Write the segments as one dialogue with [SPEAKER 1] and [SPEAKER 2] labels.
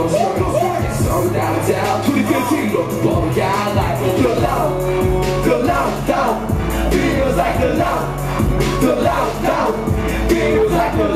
[SPEAKER 1] go straight. So down to the good team, look for the guy like the loud, feels like the loud, feels like the loud, feels like the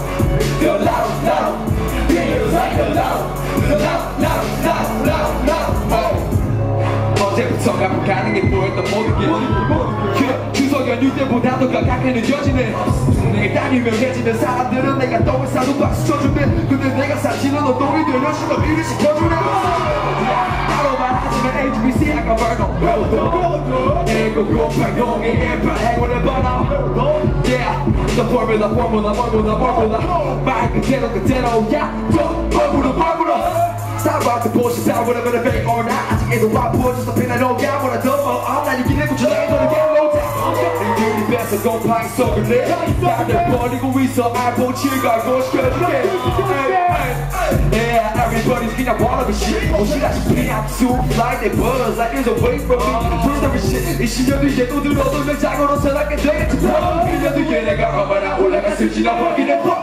[SPEAKER 1] loud. 언제부턴가 불가능해 보였던 모든 게 추석 연휴 때보다도 가깝게 느껴지네. 내게 딱 유명해지는 사람들은 내가 똥을 싸도 박수 쳐주네. 근데 내가 사실은 어똥이 되려 신호 일을 시켜주네. 따로 말하지만 HBC 아까 벌도 애고 발동이 일반 행운을 번호. Yeah, the formula 말 그대로 야, formula Stop about the bullshit, stop whatever the fake or not. 아직에도 와부어 just a pin I know yeah, what I don't know. I'm not 이기는 거 전화해 너는 get low down. 내 눈이 뺏어 곰팡이 썩을래. 나를 버리고 있어 알보칠 걸고 시켜줄게. Yeah, everybody's 그냥 wanna be shit. 옷이라지 그냥 soup like they buzz like there's a way from me. 불더비 shit. 이 시련도 이제 또 들어도 명장으로 살아게 되겠지. 1년 뒤에 내가 얼마나 올라갔을지 나 확인해 봐.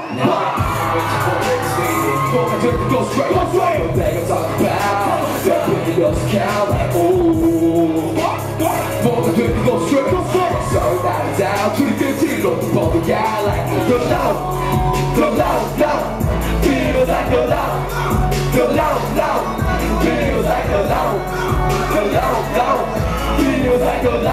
[SPEAKER 1] Go straight, what they gon' talk about. That really doesn't count like ooh. Go straight, so down to the good team, look for the guy like the loud, feels like the loud, feels like the loud, feels like the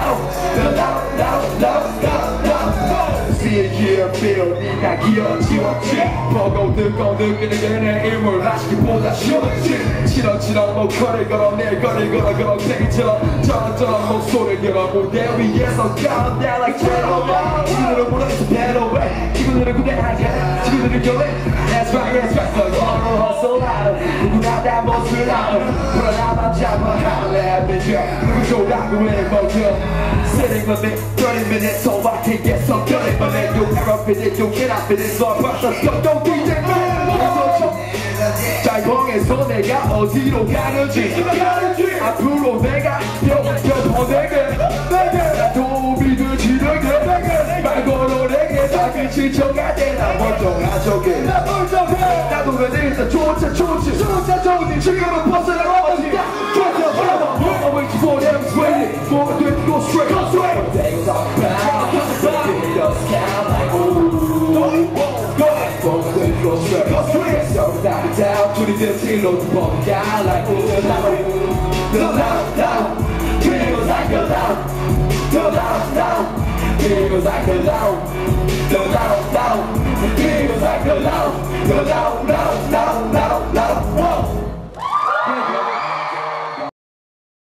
[SPEAKER 1] loud. See it here, feel 네가 기어지웠지. 보고 듣고 느끼는 게 내 일물 마시기보다 쉬웠지. 치렁치렁 목걸이 걸어 내 거리 걸어 거렁탱이처럼 저런저런 목소리 걸어 무대 위에서 calm down like gentleman. 지구들은 무너져서 배로 해. 지구들은 구대하게 지구들은 교회. That's right, 너 영어로 hustle out. 누구나 다 못을 알아. 불안함만 잡아 할래 누구 좋다고 해 먹여. Sitting with me 30 minutes so I can get some dirty. But then you never fit it, you cannot fit it. So I brush the stuff, don't DJ 짤봉에서 내가 어디로 가는지 앞으로 내가 펴 내게 나 도움이 되지 내게 말 걸어 내게 자기 지쳐갈 때 나 멀쩡하적게 나도 왜 일단 좋지 지금은 벗어나 어디가 I'm waiting for them to wait it 뭐가 되든 go straight They gon' talk about it doesn't count like ooh 뭐가 되든 go straight So down to the dirty look for the guy like ooh the loud feels like the loud feels like the loud feels like the loud